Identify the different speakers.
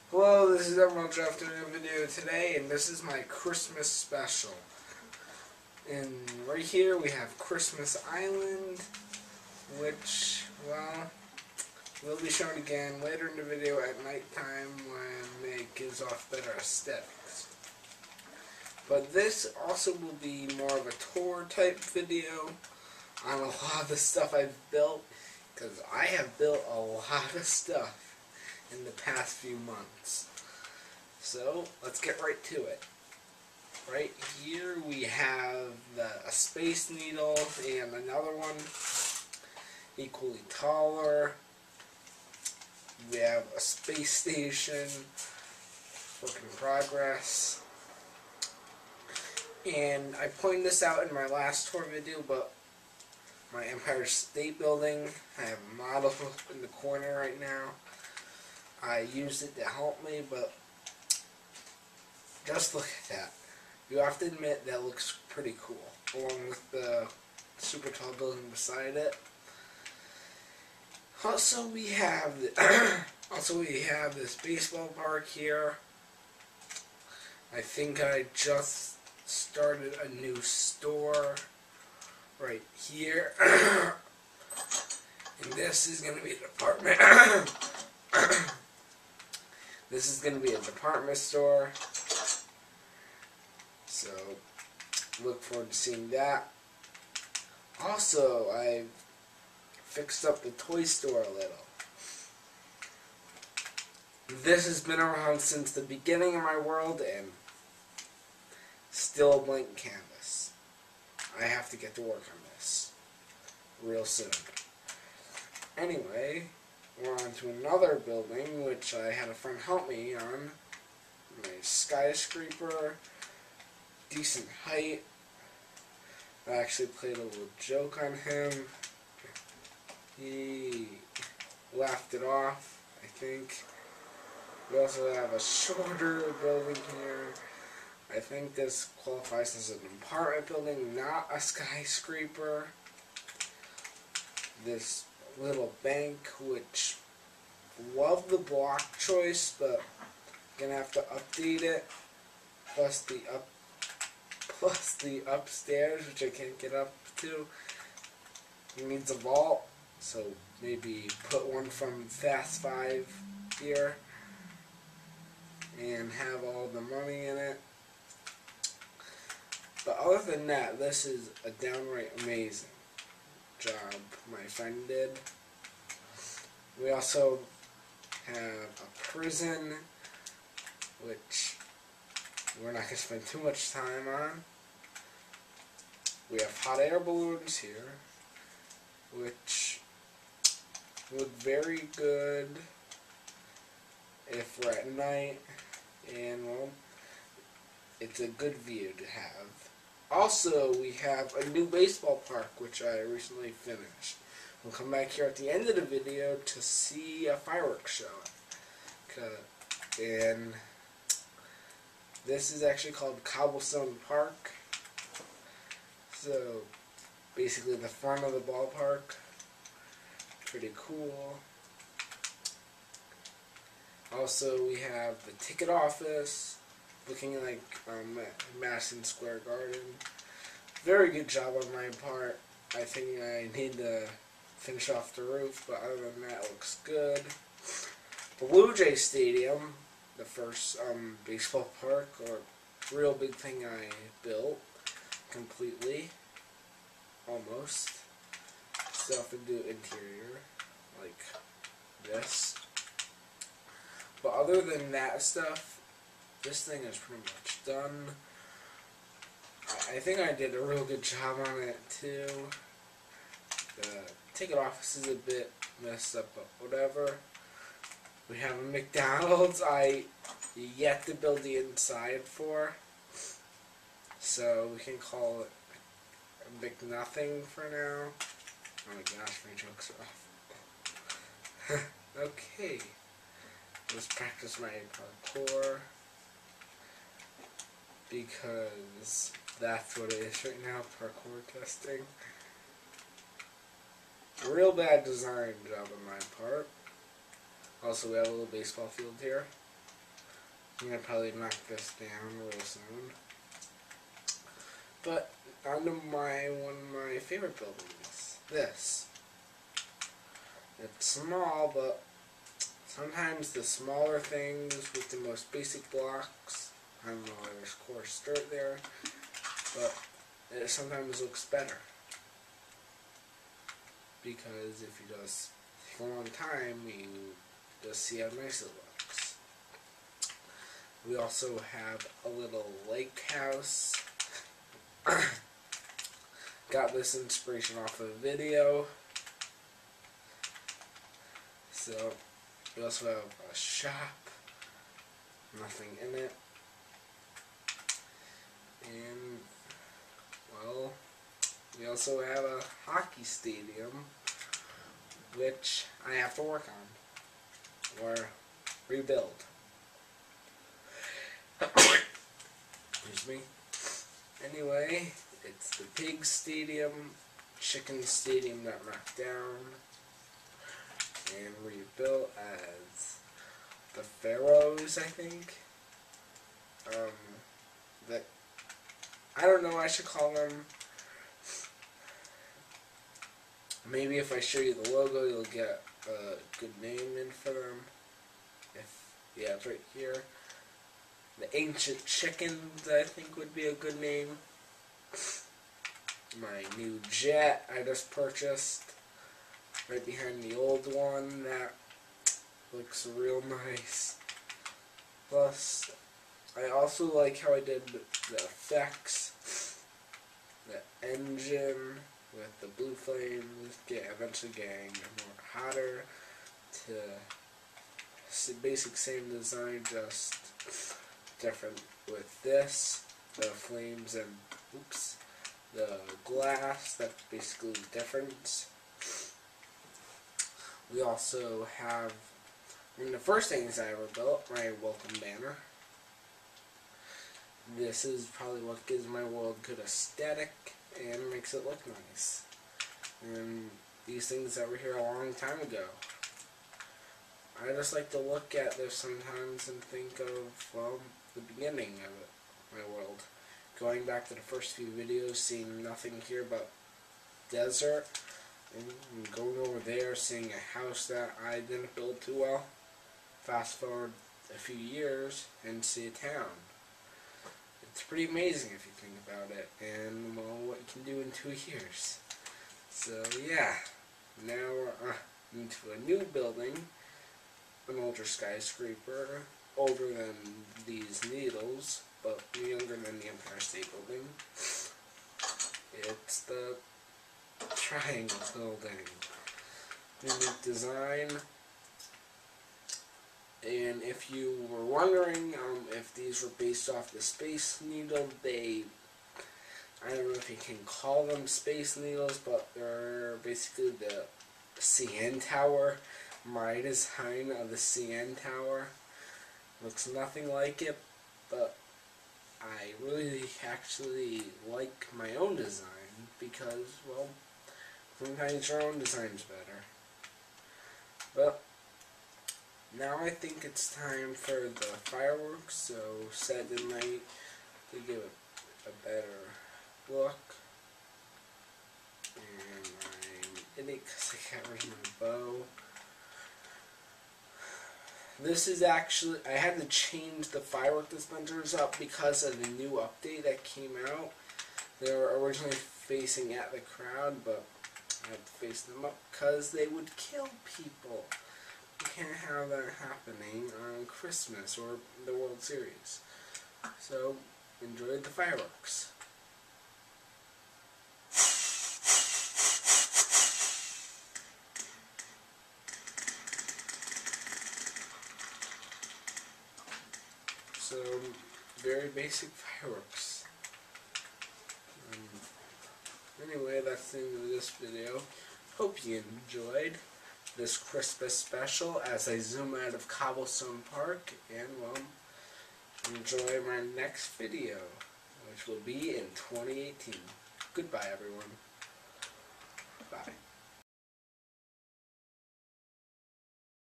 Speaker 1: Hello, this is Emerald Jeff doing a video today, and this is my Christmas special. And right here we have Christmas Island, which, well, will be shown again later in the video at nighttime when it gives off better aesthetics. But this also will be more of a tour type video on a lot of the stuff I've built, because I have built a lot of stuff in the past few months. So let's get right to it. Right here we have a Space Needle and another one equally taller. We have a space station, work in progress. And I pointed this out in my last tour video, but my Empire State Building, I have a model in the corner right now. I used it to help me, but just look at that. You have to admit that looks pretty cool, along with the super tall building beside it. Also, we have this baseball park here. I think I just started a new store right here, and this is going to be a department. This is going to be a department store, so look forward to seeing that. Also, I fixed up the toy store a little. This has been around since the beginning of my world and still a blank canvas. I have to get to work on this real soon. Anyway, we're on to another building, which I had a friend help me on. My skyscraper, decent height. I actually played a little joke on him. He laughed it off, I think. We also have a shorter building here. I think this qualifies as an apartment building, not a skyscraper. This little bank, which love the block choice, but gonna have to update it. Plus the upstairs, which I can't get up to. It needs a vault, so maybe put one from Fast 5 here and have all the money in it. But other than that, this is a downright amazing job my friend did. We also have a prison, which we're not going to spend too much time on. We have hot air balloons here, which look very good if we're at night, and well, it's a good view to have. Also, we have a new baseball park, which I recently finished. We'll come back here at the end of the video to see a fireworks show. And this is actually called Cobblestone Park. So, basically the front of the ballpark. Pretty cool. Also, we have the ticket office, looking like Madison Square Garden. Very good job on my part. I think I need to finish off the roof, but other than that, it looks good. Blue Jay Stadium, the first baseball park, or real big thing I built completely, almost. Still have to do interior, like this. But other than that stuff, this thing is pretty much done. I think I did a real good job on it too. The ticket office is a bit messed up, but whatever. We have a McDonald's I yet to build the inside for, so we can call it a McNothing for now. Oh my gosh, my jokes are off. Okay, let's practice my parkour, because that's what it is right now, parkour testing. Real bad design job on my part. Also, we have a little baseball field here. I'm gonna probably knock this down real soon. But onto one of my favorite buildings. This. It's small, but sometimes the smaller things with the most basic blocks, I don't know why there's coarse dirt there, but it sometimes looks better. Because if you just take a long time, you just see how nice it looks. We also have a little lake house. Got this inspiration off of a video. So, we also have a shop. Nothing in it. And, well, we also have a hockey stadium, which I have to work on, or rebuild. Excuse me. Anyway, it's the pig stadium, chicken stadium got knocked down, and rebuilt as the Pharaohs, I think. That I don't know what I should call them. Maybe if I show you the logo, you'll get a good name in for them. Yeah, it's right here. The Ancient Chickens, I think, would be a good name. My new jet I just purchased, right behind the old one, that looks real nice. Plus, I also like how I did the effects, the engine with the blue flames, eventually getting more hotter, to basic same design, just different with this, the flames and, the glass, that's basically the difference. We also have, one of the first things I ever built, my welcome banner. This is probably what gives my world good aesthetic and makes it look nice. And these things that were here a long time ago. I just like to look at this sometimes and think of, well, the beginning of it, my world. Going back to the first few videos, seeing nothing here but desert, and going over there, seeing a house that I didn't build too well. Fast forward a few years and see a town. It's pretty amazing if you think about it, and well, what you can do in 2 years. So yeah, now we're into a new building, an older skyscraper, older than these needles, but younger than the Empire State Building. It's the Triangle Building. Unique design. And if you were wondering if these were based off the Space Needle, I don't know if you can call them Space Needles, but they're basically the CN Tower. My design of the CN Tower looks nothing like it, but I really actually like my own design because, well, sometimes your own design's better. But now I think it's time for the fireworks, so set the night to give it a better look. And I'm in it because I can't reach my bow. This is actually, I had to change the firework dispensers up because of the new update that came out. They were originally facing at the crowd, but I had to face them up because they would kill people. You can't have that happening on Christmas or the World Series. So, enjoy the fireworks. So, very basic fireworks. Anyway, that's the end of this video. Hope you enjoyed this Christmas special as I zoom out of Cobblestone Park, and, well, enjoy my next video, which will be in 2018. Goodbye, everyone. Bye.